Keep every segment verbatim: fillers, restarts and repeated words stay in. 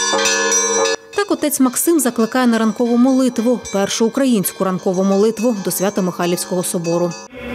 Так отець Максим закликає на ранкову молитву, першу українську ранкову молитву до Свято-Михайлівського собору.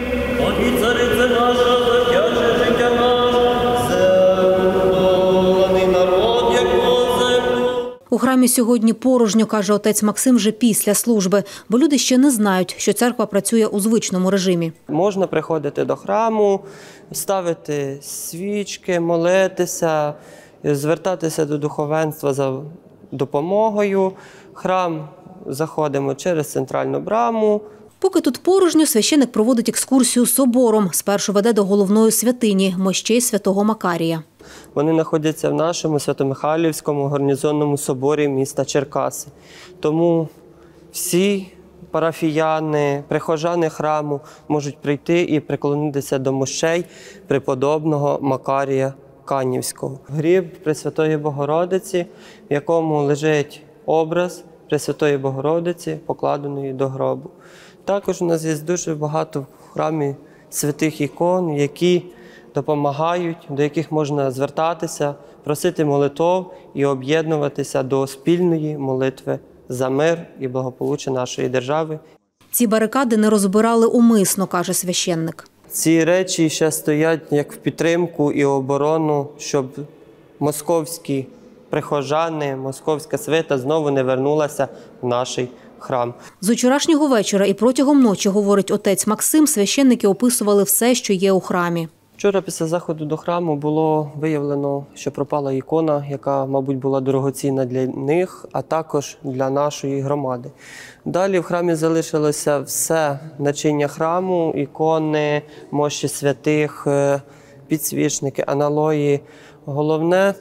У храмі сьогодні порожньо, каже отець Максим, вже після служби, бо люди ще не знають, що церква працює у звичному режимі. Можна приходити до храму, ставити свічки, молитися, звертатися до духовенства за допомогою. Храм заходимо через центральну браму. Поки тут порожньо, священик проводить екскурсію собором. Спершу веде до головної святині – мощей святого Макарія. Вони знаходяться в нашому Свято-Михайлівському гарнізонному соборі міста Черкаси. Тому всі парафіяни, прихожани храму можуть прийти і приклонитися до мощей преподобного Макарія Канівського. Гріб Пресвятої Богородиці, в якому лежить образ Пресвятої Богородиці, покладеної до гробу. Також у нас є дуже багато в храмі святих ікон, які допомагають, до яких можна звертатися, просити молитов і об'єднуватися до спільної молитви за мир і благополуччя нашої держави. Ці барикади не розбирали умисно, каже священник. Ці речі ще стоять як в підтримку і оборону, щоб московські прихожани, московська свита знову не вернулася в наш храм. З учорашнього вечора і протягом ночі, говорить отець Максим, священники описували все, що є у храмі. Вчора після заходу до храму було виявлено, що пропала ікона, яка, мабуть, була дорогоцінна для них, а також для нашої громади. Далі в храмі залишилося все начиння храму, ікони, мощі святих, підсвічники, аналої. Головне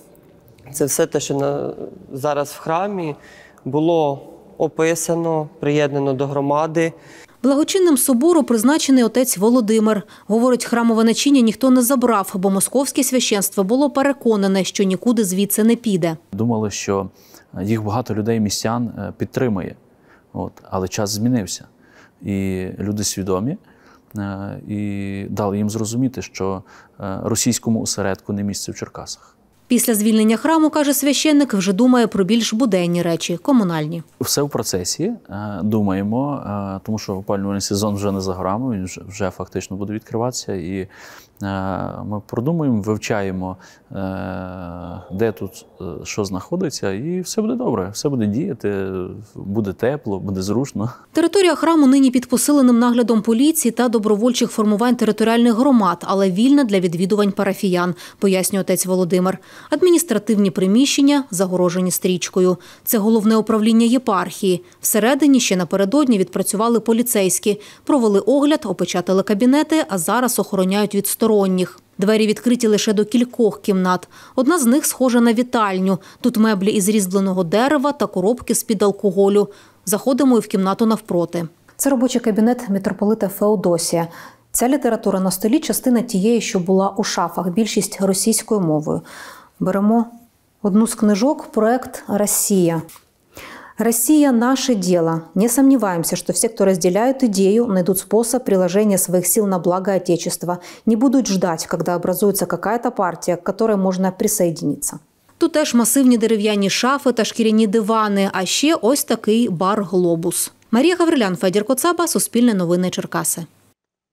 – це все те, що на, зараз в храмі було описано, приєднано до громади. Благочинним собору призначений отець Володимир. Говорить, храмове начиння ніхто не забрав, бо московське священство було переконане, що нікуди звідси не піде. Думали, що їх багато людей, містян підтримує. От. Але час змінився. І люди свідомі і дали їм зрозуміти, що російському осередку не місце в Черкасах. Після звільнення храму, каже священник, вже думає про більш буденні речі – комунальні. Все в процесі, думаємо, тому що опалювальний сезон вже не за горами, він вже, вже фактично буде відкриватися. І ми продумуємо, вивчаємо, де тут що знаходиться, і все буде добре, все буде діяти, буде тепло, буде зручно. Територія храму нині під посиленим наглядом поліції та добровольчих формувань територіальних громад, але вільна для відвідувань парафіян, пояснює отець Володимир. Адміністративні приміщення загорожені стрічкою. Це головне управління єпархії. Всередині ще напередодні відпрацювали поліцейські. Провели огляд, опечатали кабінети, а зараз охороняють від сторонніх. Двері відкриті лише до кількох кімнат. Одна з них схожа на вітальню. Тут меблі із різьбленого дерева та коробки з-під алкоголю. Заходимо і в кімнату навпроти. Це робочий кабінет митрополита Феодосія. Ця література на столі – частина тієї, що була у шафах, більшість російською мовою. Беремо одну з книжок, проект «Россия». «Россия – наше дело. Не сомневаемся, что все, кто разделяют идею, найдут способ приложения своих сил на благо Отечества, не будут ждать, когда образуется какая-то партия, к которой можно присоединиться». Тут теж масивні дерев'яні шафи та шкіряні дивани, а ще ось такий бар «Глобус». Марія Гаврилян, Федір Коцаба, Суспільне новини, Черкаси.